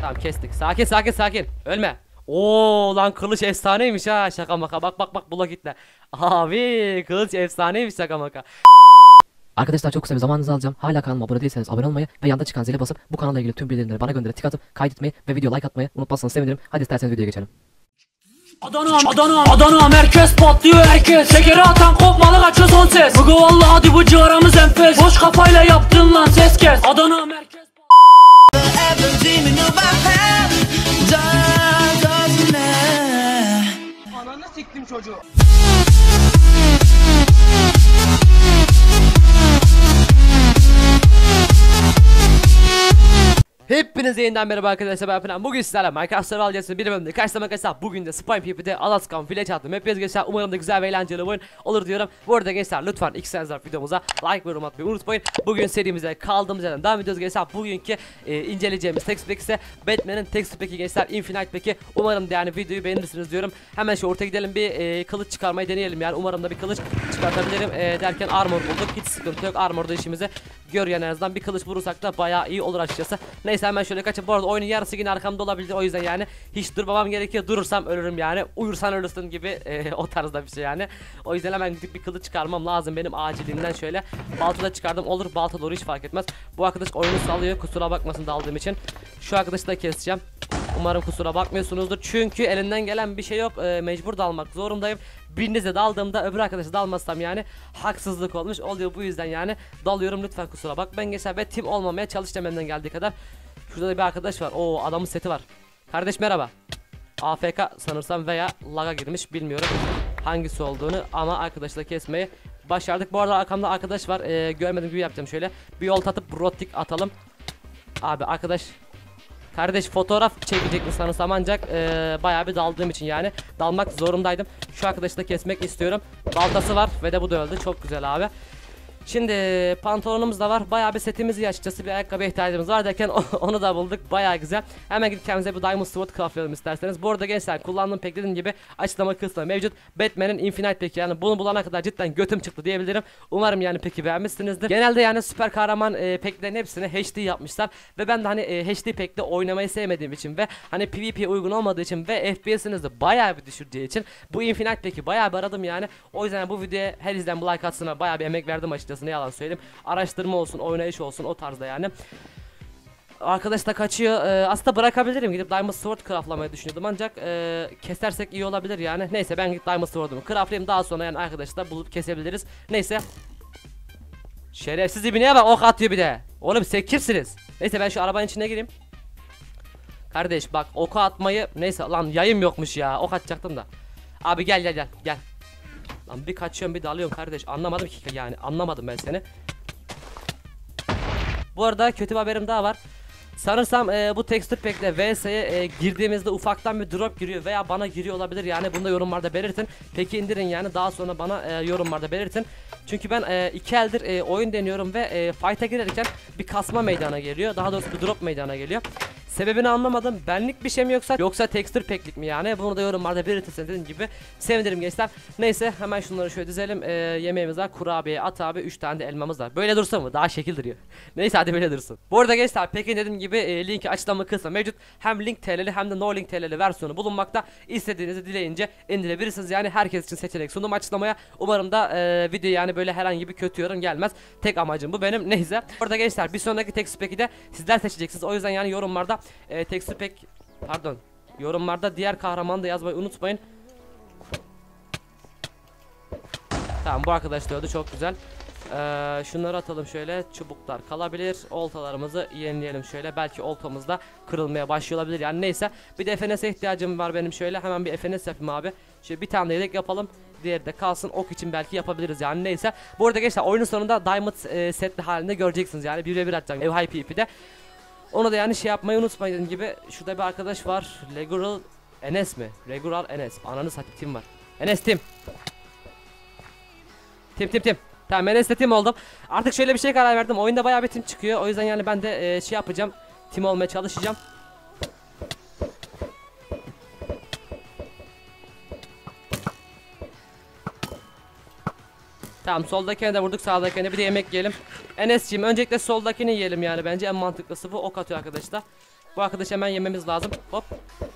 Tamam kestik. Sakin sakin sakin. Ölme. Oo lan kılıç efsaneymiş ha, şaka maka. Bak bak bak, bula gitle. Abi kılıç efsaneymiş, şaka maka. Arkadaşlar çok kısa bir zamanınızı alacağım. Hala kanalıma abone değilseniz abone olmayı ve yanda çıkan zile basıp bu kanalla ilgili tüm bildirimleri bana gönderip tık atıp kaydetmeyi ve video like atmayı unutmazsanız sevinirim. Hadi isterseniz videoya geçelim. Adana merkez patlıyor herkes. Şekeri atan kopmalı kaçıyor son ses. Bugü vallahi hadi bu civarımız enfes. Boş kafayla yaptın lan ses kes. Adana merkez Ananı siktim çocuğu. Hepinize yeniden merhaba arkadaşlar, ben Falan. Bugün sizlerle Minecraft Survival Alacağız bir bölümde karşılamak arkadaşlar. Bugün de Spine PvP'de Alaskan Village attım. Hepiniz gençler, umarım da güzel ve eğlenceli bir oyun olur diyorum. Bu arada gençler lütfen XSense'lar videomuza like ve yorum atmayı unutmayın. Bugün serimize kaldığımız yerden devam ediyoruz gençler. Bugünkü inceleyeceğimiz text pack ise Batman'in text pack'i gençler, Infinite pack'i. Umarım da yani videoyu beğenirsiniz diyorum. Hemen şu ortaya gidelim, bir kılıç çıkarmayı deneyelim yani. Umarım da bir kılıç çıkartabilirim derken armor bulduk. Hiç sıkıntı yok, armorda işimizi gör yani, en azından bir kılıç vurursak da bayağı iyi olur açıkçası. Neyse hemen şöyle kaçıp, bu arada oyunun yarısı yine arkamda olabilir, o yüzden yani hiç durmamam gerekiyor. Durursam ölürüm yani, uyursan ölürsün gibi o tarzda bir şey yani. O yüzden hemen gidip bir kılıç çıkarmam lazım benim acilinden. Şöyle balta da çıkardım, olur balta doğru, hiç fark etmez. Bu arkadaş oyunu sallıyor, kusura bakmasın daldığım için. Şu arkadaşı da keseceğim. Umarım kusura bakmıyorsunuzdur, çünkü elinden gelen bir şey yok, mecbur dalmak zorundayım. Birinize daldığımda öbür arkadaşı dalmazsam yani haksızlık olmuş oluyor, bu yüzden yani dalıyorum, lütfen kusura bakmayın gençler. Ve tim olmamaya çalışacağım elimden geldiği kadar. Şurada da bir arkadaş var, o adamın seti var. Kardeş merhaba. AFK sanırsam veya laga girmiş, bilmiyorum hangisi olduğunu, ama arkadaşı da kesmeyi başardık. Bu arada arkamda arkadaş var, görmediğim gibi yapacağım. Şöyle bir yol atıp rotik atalım. Abi arkadaş, kardeş fotoğraf çekecek mi sanırsam, ancak bayağı bir daldığım için yani dalmak zorundaydım. Şu arkadaşı da kesmek istiyorum. Baltası var ve de bu da öldü, çok güzel abi. Şimdi pantolonumuz da var, bayağı bir setimiz iyi açıkçası, bir ayakkabıya ihtiyacımız var derken onu da bulduk, bayağı güzel. Hemen gidip kendimize bir Diamond Sword craftlayalım isterseniz. Bu arada gençler, kullandığım pek dediğim gibi açıklama kısmında mevcut. Batman'in Infinite peki, yani bunu bulana kadar cidden götüm çıktı diyebilirim. Umarım yani peki beğenmişsinizdir. Genelde yani süper kahraman peklerin hepsini HD yapmışlar ve ben de hani HD pekle oynamayı sevmediğim için ve hani PvP uygun olmadığı için ve FPS'inizi bayağı bir düşürdüğü için bu Infinite peki bayağı bir aradım yani. O yüzden bu videoya her izleyen bu like atsına bayağı bir emek verdim açıkçası. Ne yalan söyleyeyim, araştırma olsun, oynayış olsun, o tarzda yani. Arkadaş da kaçıyor. Aslında bırakabilirim, gidip Diamond Sword craftlamayı düşünüyordum, ancak kesersek iyi olabilir yani. Neyse ben gidip Diamond Sword'umu craftlayayım, daha sonra yani arkadaşı da bulup kesebiliriz. Neyse. Şerefsiz ibneye bak, ok atıyor bir de. Oğlum siz kimsiniz? Neyse ben şu arabanın içine gireyim. Kardeş bak, oku atmayı, neyse lan yayım yokmuş ya, ok atacaktım da. Abi gel gel gel gel. Lan bir kaçıyorum bir dalıyorum kardeş, anlamadım ki yani, anlamadım ben seni. Bu arada kötü bir haberim daha var. Sanırsam bu texture pack'le VS'ye girdiğimizde ufaktan bir drop giriyor veya bana giriyor olabilir yani, bunu da yorumlarda belirtin. Peki indirin yani, daha sonra bana yorumlarda belirtin. Çünkü ben 2 eldir oyun deniyorum ve fight'a girerken bir kasma meydana geliyor, daha doğrusu bir drop meydana geliyor. Sebebini anlamadım. Benlik bir şey mi yoksa texture pack'lik mi yani? Bunu da yorumlarda belirtirseniz dediğim gibi sevinirim gençler. Neyse hemen şunları şöyle dizelim. Yemeğimiz var. Kurabiye at abi. 3 tane de elmamız var. Böyle dursa mı? Daha şekil duruyor. Neyse hadi böyle dursun. Bu arada gençler, peki dediğim gibi linki açıklama kısmında mevcut. Hem link TL'li hem de no link TL'li versiyonu bulunmakta. İstediğinizi dileyince indirebilirsiniz. Yani herkes için seçenek sundum açıklamaya. Umarım da video yani böyle herhangi bir kötü yorum gelmez. Tek amacım bu benim. Neyse. Bu arada gençler, bir sonraki texture pack'i de sizler seçeceksiniz. O yüzden yani yorumlarda texture pack, pardon, yorumlarda diğer kahramanı da yazmayı unutmayın. Tamam, bu arkadaş da öldü, çok güzel. Şunları atalım şöyle, çubuklar kalabilir. Oltalarımızı yenileyelim şöyle, belki oltamız da kırılmaya başlıyor olabilir yani. Neyse, bir de FNS'e ihtiyacım var benim, şöyle hemen bir FNS yapayım abi. Şöyle bir tane de yedek yapalım, diğeri de kalsın, ok için belki yapabiliriz yani. Neyse, bu arada gençler oyunun sonunda Diamond setli halinde göreceksiniz yani, 1v1 atacağım ev high PvP'de. Onu da yani şey yapmayı unutmayın, dediğim gibi. Şurada bir arkadaş var, Legural Enes mi? Legural Enes, ananı satayım, tim var. Enes tim. Tim. Tamam, Enes'le tim oldum. Artık şöyle bir şey karar verdim, oyunda bayağı bir tim çıkıyor, o yüzden yani ben de şey yapacağım, tim olmaya çalışacağım. Tamam, soldakine de vurduk, sağdakine bir de yemek yiyelim. Enes'ciğim öncelikle soldakini yiyelim yani, bence en mantıklısı bu. Ok atıyor arkadaşlar. Bu arkadaşı hemen yememiz lazım. Hop.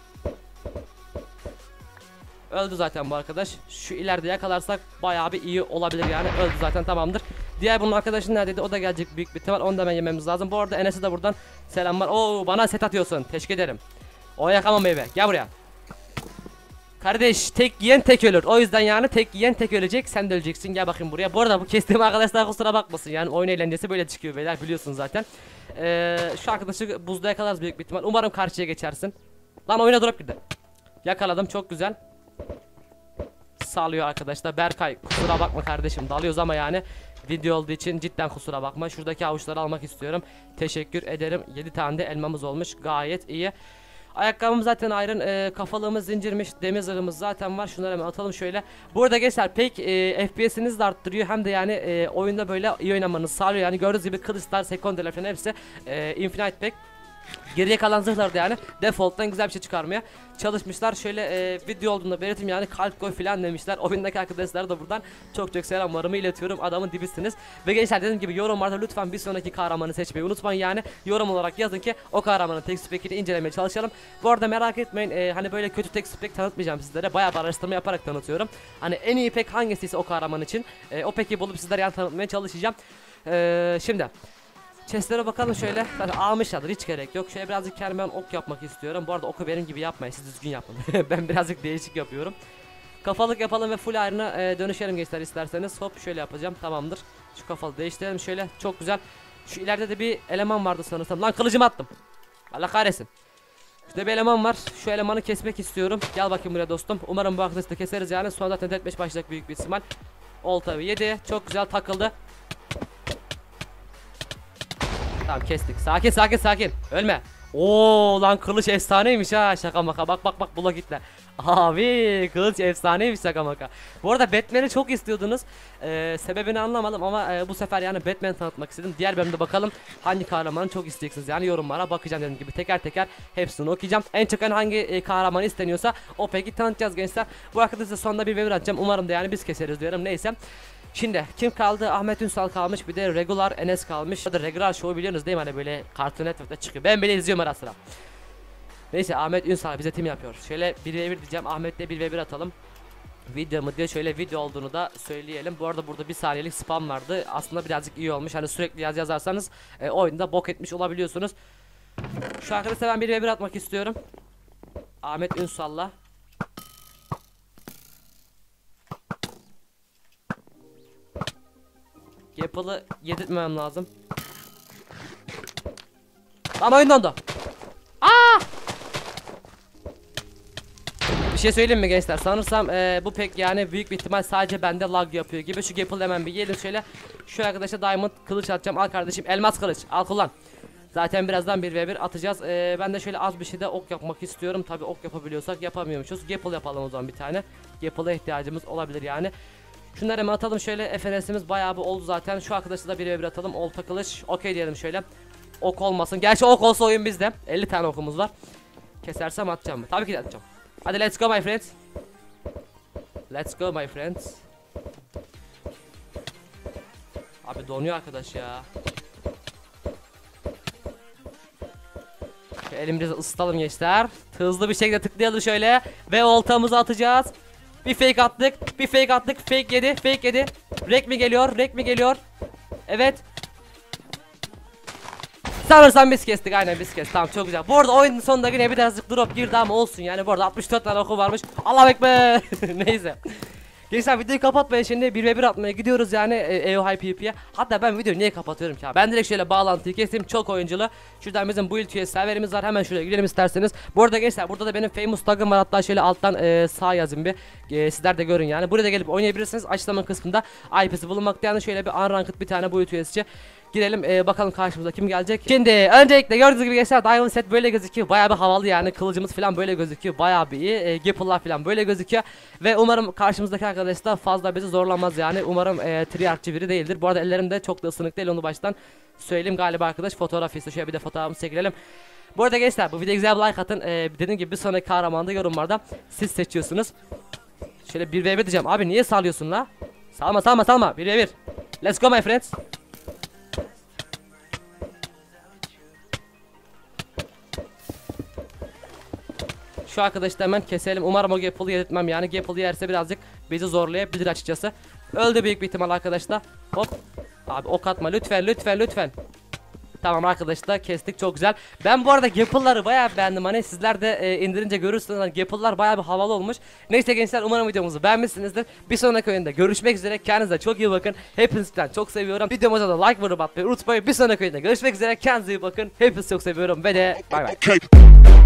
Öldü zaten bu arkadaş. Şu ileride yakalarsak bayağı bir iyi olabilir yani. Öldü zaten, tamamdır. Diğer bunun arkadaşı neredeydi? O da gelecek büyük bir ihtimal. Onu da hemen yememiz lazım. Bu arada Enes'e de buradan selamlar. Oo, bana set atıyorsun. Teşekkür ederim. O yakamam meyve. Gel buraya. Kardeş, tek yiyen tek ölür. O yüzden yani tek yiyen tek ölecek. Sen de öleceksin. Gel bakayım buraya. Bu arada bu kestiğim arkadaşlar kusura bakmasın. Yani oyun eğlencesi böyle çıkıyor beyler, biliyorsunuz zaten. Şu arkadaşı buzda yakalarız büyük bir ihtimal. Umarım karşıya geçersin. Lan oyuna drop girdi. Yakaladım, çok güzel. Sağlıyor arkadaşlar. Berkay kusura bakma kardeşim, dalıyoruz ama yani video olduğu için cidden kusura bakma. Şuradaki avuçları almak istiyorum. Teşekkür ederim. 7 tane de elmamız olmuş. Gayet iyi. Ayakkabımız zaten ayrın, kafalığımız zincirmiş, demir zırhımız zaten var. Şunları hemen atalım şöyle. Burada gençler pek FPS'iniz de arttırıyor, hem de yani oyunda böyle iyi oynamanızı sağlıyor. Yani gördüğünüz gibi kılıçlar, sekonderler falan hepsi Infinite Pack. Geriye kalan zırhlar da yani default'tan güzel bir şey çıkarmaya çalışmışlar. Şöyle video olduğunda belirtim yani, kalp koy filan demişler. Oyundaki arkadaşlar da buradan çok çok selamlarımı iletiyorum. Adamın dibisiniz. Ve gençler dediğim gibi yorumlarda lütfen bir sonraki kahramanı seçmeyi unutmayın yani. Yorum olarak yazın ki o kahramanın tek spekini incelemeye çalışalım. Bu arada merak etmeyin, hani böyle kötü tek spek tanıtmayacağım sizlere. Bayağı bir araştırma yaparak tanıtıyorum. Hani en iyi pek hangisiyse o kahraman için o peki bulup sizlere yani tanıtmaya çalışacağım. Şimdi chestlere bakalım şöyle. Zaten almışlardır, hiç gerek yok. Şöyle birazcık kendime ok yapmak istiyorum. Bu arada oku benim gibi yapmayın, siz düzgün yapın. Ben birazcık değişik yapıyorum. Kafalık yapalım ve full iron'a dönüşelim gençler isterseniz. Hop şöyle yapacağım, tamamdır. Şu kafalı değiştirelim şöyle, çok güzel. Şu ileride de bir eleman vardı sanırsam. Lan kılıcımı attım. Allah kahretsin. Şurada bir eleman var. Şu elemanı kesmek istiyorum. Gel bakayım buraya dostum. Umarım bu arkadaşı da keseriz yani. Sonra zaten deathmatch başlayacak büyük bir ihtimal. Olta 7. Çok güzel takıldı. Tamam kestik. Sakin sakin sakin. Ölme. Oo lan kılıç efsaneymiş ha. Şaka maka. Bak bak bak, bula gitler. Abi kılıç efsaneymiş, şaka maka. Bu arada Batman'i çok istiyordunuz. Sebebini anlamadım ama bu sefer yani Batman tanıtmak istedim. Diğer bölümde bakalım hangi kahramanı çok isteyeceksiniz. Yani yorumlara bakacağım, dediğim gibi teker teker hepsini okuyacağım. En çok hangi kahraman isteniyorsa o peki tanıtacağız gençler. Bu arkadaşlar sonunda bir webir atacağım. Umarım da yani biz keseriz diyorum. Neyse. Şimdi kim kaldı? Ahmet Ünsal kalmış, bir de Regular Enes kalmış. Ya da Regular Show'u biliyorsunuz değil mi, hani böyle Cartoon Network'ta çıkıyor. Ben bile izliyorum ara sıra. Neyse, Ahmet Ünsal bize tim yapıyor. Şöyle 1v1 diyeceğim, Ahmet'le 1v1 atalım. Video mu diye şöyle video olduğunu da söyleyelim. Bu arada burada bir saniyelik spam vardı. Aslında birazcık iyi olmuş. Hani sürekli yazarsanız oyunda bok etmiş olabiliyorsunuz. Şu arkadaşlar ben 1v1 atmak istiyorum. Ahmet Ünsal'la. Apple'ı yedirtmemem lazım. Lan oyun dondu. Aa! Bir şey söyleyeyim mi gençler? Sanırsam bu pek yani büyük bir ihtimal sadece bende lag yapıyor gibi. Şu Apple'ı hemen bir yiyelim şöyle. Şu arkadaşa Diamond kılıç atacağım. Al kardeşim, elmas kılıç. Al kullan. Zaten birazdan 1v1 atacağız. Ben de şöyle az bir şey de ok yapmak istiyorum. Tabi ok yapabiliyorsak, yapamıyormuşuz. Gapple yapalım o zaman bir tane. Gapple'a ihtiyacımız olabilir yani. Şunları hemen atalım şöyle. FNS'imiz bayağı bir oldu zaten. Şu arkadaşı da 1v1 atalım. Olta kılıç. Okey diyelim şöyle. Ok olmasın. Gerçi ok olsa oyun bizde. 50 tane okumuz var. Kesersem atacağım. Tabii ki de atacağım. Hadi let's go my friends. Let's go my friends. Abi donuyor arkadaş ya. Elimizi ısıtalım gençler. Hızlı bir şekilde tıklayalım şöyle. Ve oltamızı atacağız. Bir fake attık. Bir fake attık. Fake yedi. Fake yedi. Rek mi geliyor? Rek mi geliyor? Evet. Sanırsam biz kestik. Aynen biz kestik. Tamam, çok güzel. Bu arada oyunun sonunda yine birazcık drop girdi ama olsun yani. Bu arada 64 tane oku varmış. Allahu ekber. Neyse. Gençler videoyu kapatmayın, şimdi 1v1 atmaya gidiyoruz yani EOHi PvP'ye. Hatta ben videoyu niye kapatıyorum ki abi? Ben direkt şöyle bağlantıyı keseyim, çok oyunculu. Şuradan bizim build üye serverimiz var, hemen şuraya gidelim isterseniz. Bu arada gençler burada da benim famous tagım var, hatta şöyle alttan sağ yazayım bir. Sizler de görün yani. Buraya da gelip oynayabilirsiniz. Açıklama kısmında IP'si bulunmakta yani. Şöyle bir unranked bir tane build üyesi. Girelim bakalım karşımıza kim gelecek. Şimdi öncelikle gördüğünüz gibi gençler Diamond set böyle gözüküyor. Bayağı bir havalı yani, kılıcımız falan böyle gözüküyor. Bayağı bir iyi. Gapple'lar falan böyle gözüküyor. Ve umarım karşımızdaki arkadaş da fazla bizi zorlamaz yani. Umarım triarchçı biri değildir. Bu arada ellerimde çok da ısınık değil, onu baştan söyleyeyim. Galiba arkadaş fotoğrafıysa şöyle bir de fotoğrafımızı çekelim. Bu arada gençler bu videoya güzel bir like atın. Dediğim gibi bir sonraki kahramanı da yorumlarda siz seçiyorsunuz. Şöyle 1v1 diyeceğim. Abi niye salıyorsun la? Salma 1v1. Let's go my friends. Şu arkadaşı da hemen keselim. Umarım o Gapple'ı yedirtmem, yani Gapple'ı yerse birazcık bizi zorlayabilir açıkçası. Öldü büyük bir ihtimal arkadaşlar. Hop. Abi ok atma lütfen lütfen lütfen. Tamam arkadaşlar, kestik, çok güzel. Ben bu arada Gapple'ları bayağı beğendim. Hani sizler de indirince görürsünüz. Hani Gapple'lar bayağı bir havalı olmuş. Neyse gençler, umarım videomuzu beğenmişsinizdir. Bir sonraki oyunda görüşmek üzere. Kendinize çok iyi bakın. Hepinizden çok seviyorum. Videomuza da like vurup atmayı unutmayın. Bir sonraki oyunda görüşmek üzere. Kendinize iyi bakın. Hepinizi çok seviyorum ve de bay bay.